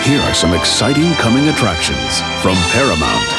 Here are some exciting coming attractions from Paramount.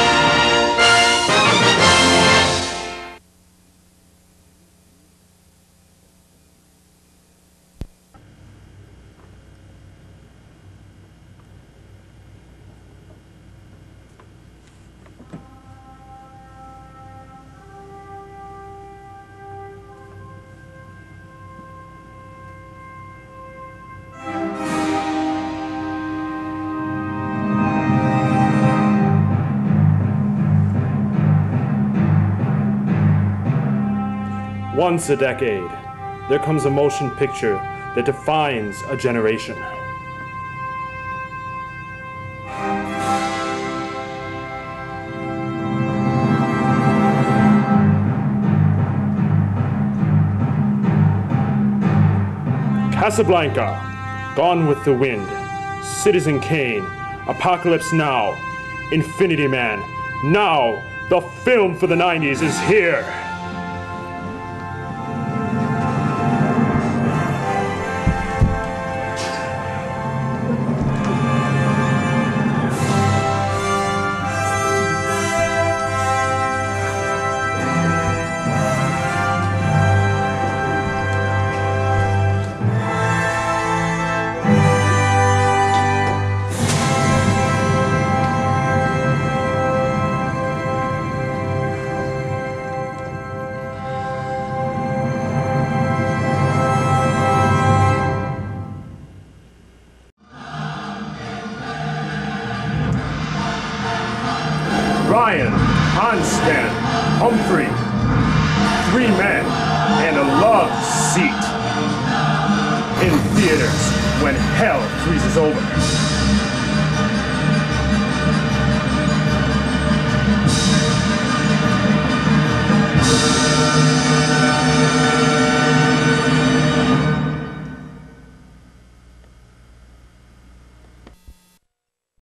Once a decade, there comes a motion picture that defines a generation. Casablanca, Gone with the Wind, Citizen Kane, Apocalypse Now, Infinity Man. Now, the film for the 90s is here! Ryan, Hanstand, Humphrey, 3 men, and a love seat. In theaters when hell freezes over.